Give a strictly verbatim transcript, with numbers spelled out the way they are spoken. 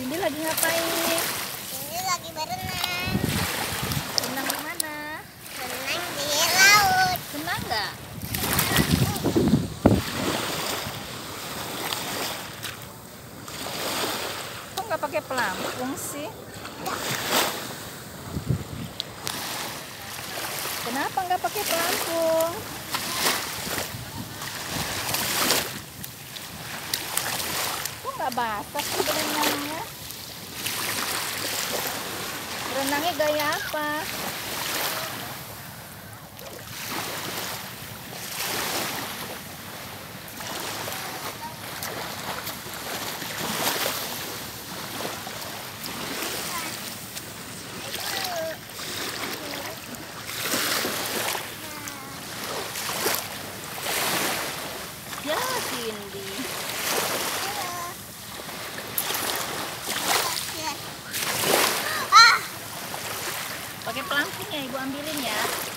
Cindy lagi ngapain? Cindy lagi berenang. Renang di mana? Berenang di laut. Senang nggak? Kok nggak pakai pelampung sih? Kenapa nggak pakai pelampung? Kok nggak basah sih berenangnya? Berenangnya gaya apa? Ya, Cindy. Ah, Pakai pelampung ya, Ibu ambilin ya.